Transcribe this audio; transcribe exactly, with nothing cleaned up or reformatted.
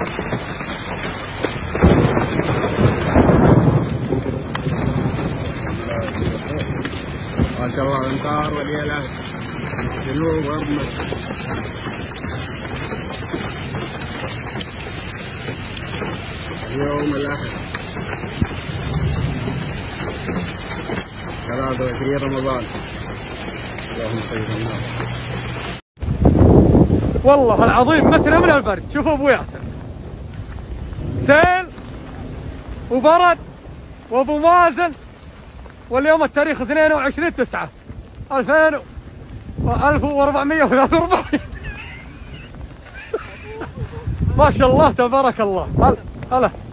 ما شاء الله الامطار والليله جنوب غرب مصر. يوم الاحد ثلاثة وعشرين رمضان. اللهم صل على والله العظيم متنا من البرد. شوفوا ابو ياسر، سيل وبرد وابو مازن، واليوم التاريخ اثنين وعشرين تسعة ألفين ألف وأربعمية وثلاثة وأربعين. ما شاء الله تبارك الله. هلا هلا